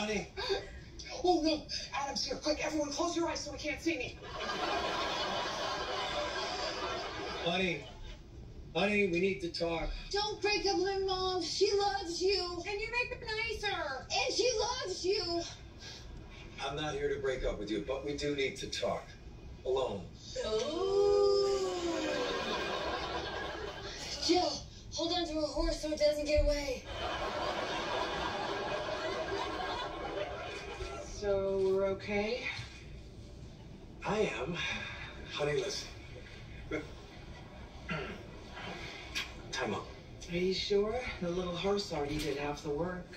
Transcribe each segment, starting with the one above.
Bonny. Oh no, Adam's here. Quick, everyone close your eyes so he can't see me. Bonny. Honey, we need to talk. Don't break up with Mom. She loves you. And you make it nicer. And she loves you. I'm not here to break up with you, but we do need to talk. Alone. Ooh. Jill, hold on to her horse so it doesn't get away. So we're okay? I am. Honey, listen. Time up. Are you sure? The little horse already did half the work.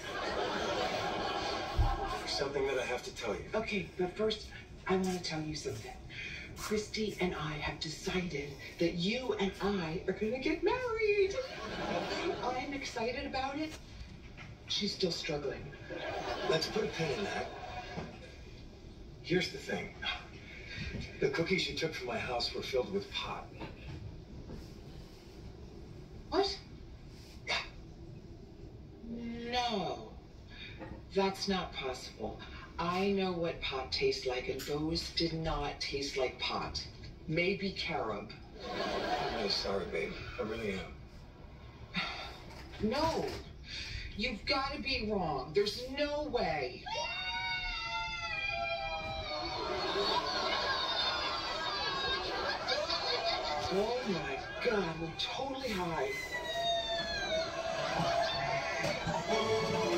There's something that I have to tell you. Okay, but first, I want to tell you something. Christy and I have decided that you and I are going to get married. I'm excited about it. She's still struggling. Let's put a pin in that. Here's the thing. The cookies you took from my house were filled with pot. What? No, that's not possible. I know what pot tastes like, and those did not taste like pot. Maybe carob. I'm really sorry, babe. I really am. No, you've got to be wrong. There's no way. Oh my God, we're totally high.